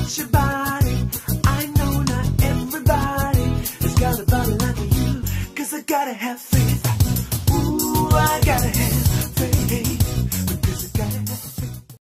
wants your body. I know not everybody has got a body like you, 'cause I gotta have